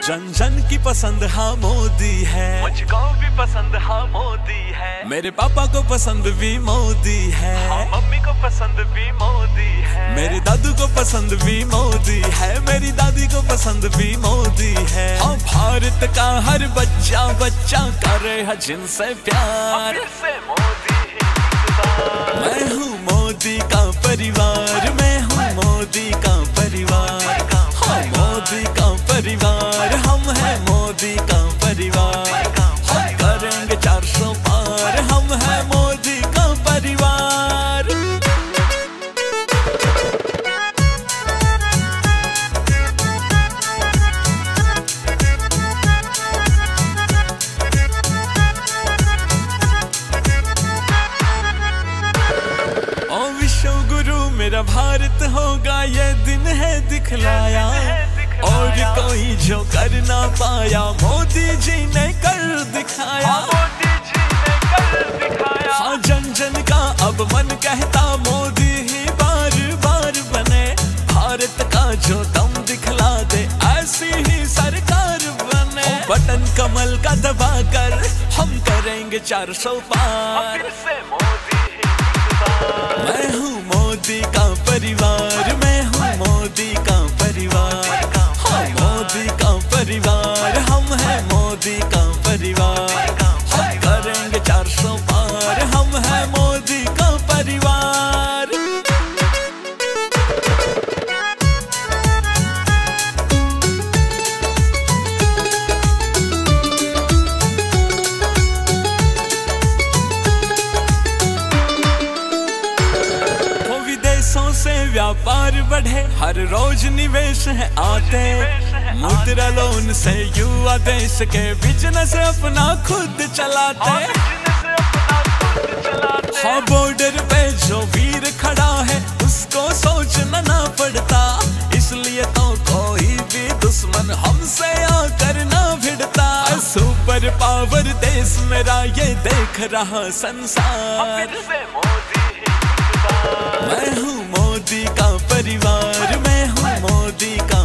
जन जन की पसंद हाँ मोदी है, मुझको भी पसंद हाँ मोदी है। मेरे पापा को पसंद भी मोदी है, हाँ मम्मी को पसंद भी मोदी है। मेरे दादू को पसंद भी मोदी है, मेरी दादी को पसंद भी मोदी है। हाँ भारत का हर बच्चा बच्चा करे है जिनसे प्यार, मोदी मैं हूँ मोदी का परिवार, मैं हूँ मोदी का परिवार, हाँ मोदी का परिवार, हम हैं मोदी का परिवार, हम करेंगे 400 पार, हम हैं मोदी का परिवार। ओ विश्व गुरु मेरा भारत होगा, ये दिन है दिखलाया, और कोई जो कर ना पाया मोदी जी ने कर दिखाया। मोदी जी ने कर दिखाया। हाँ जन जन का अब मन कहता मोदी ही बार बार बने, भारत का जो दम दिखला दे ऐसी ही सरकार बने। बटन कमल का दबा कर हम करेंगे 400 पार, मैं हूँ मोदी का परिवार, मैं हूँ मोदी का परिवार, हाँ मोदी का परिवार, हम हैं मोदी का परिवार, हम करेंगे 400 पार, हम हैं मोदी का परिवार। विदेशों से व्यापार बढ़े, हर रोज निवेश है आते, मुद्रा लोन से युवा देश के बिजनेस अपना खुद चलाते। हाँ बॉर्डर पे जो वीर खड़ा है उसको सोचना ना पड़ता, इसलिए तो कोई भी दुश्मन हमसे आकर ना भिड़ता। सुपर पावर देश मेरा ये देख रहा संसार, मैं हूँ मोदी का परिवार, मैं हूँ मोदी का